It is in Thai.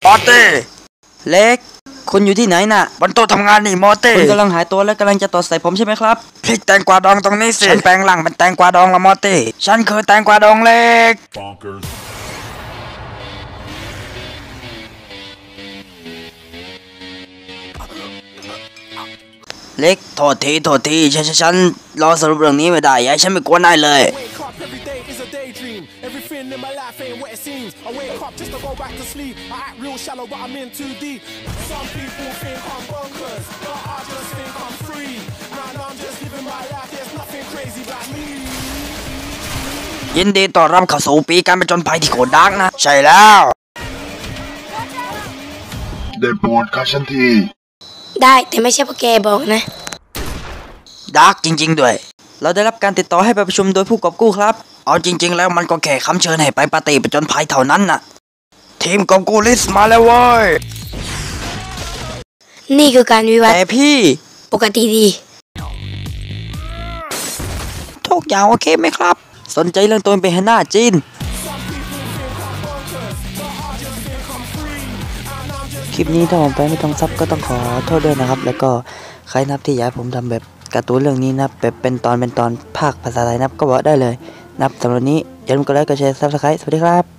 มอเต้เล็กคุณอยู่ที่ไหนน่ะบนโต๊ะทำงานนี่มอเต้คุณกำลังหายตัวและกำลังจะตอดใส่ผมใช่ไหมครับพริกแตงกวาดองตรงนี้สิฉันแปลงร่างเป็นแตงกวาดองละมอเต้ฉันคือแตงกวาดองเล็กเล็กโทษทีฉันรอสรุปเรื่องนี้ไม่ได้ยายฉันไม่กลัวนายเลยยินดีต้อนรับเข้าสู่ปีการผจญภัยที่โคตรดาร์กนะใช่แล้วได้โปรดฆ่าฉันทีได้แต่ไม่ใช่พวกแกบอกนะดาร์กจริงๆด้วยเราได้รับการติดต่อให้ไปประชุมโดยผู้กอบกู้ครับเอาจริงๆแล้วมันก็แค่คำเชิญให้ไปปาร์ตี้ผจญภัยเท่านั้นน่ะทีมกอบกู้ลิสมาแล้วเว้ยนี่คือการวิวัฒน์แต่พี่ปกติดีทุกอย่างโอเคไหมครับสนใจเรื่องตัวเป็นหน้าจีนคลิปนี้ถ้าผมไปไม่ต้องซับก็ต้องขอโทษด้วยนะครับแล้วก็ใครนับที่อยากผมทำแบบการ์ตูนเรื่องนี้นะแบบเป็นตอนภาคภาษาไทยนับก็บอกได้เลยนับสำหรับนี้อย่าลืมกดไลค์กดแชร์ซับสไครต์สวัสดีครับ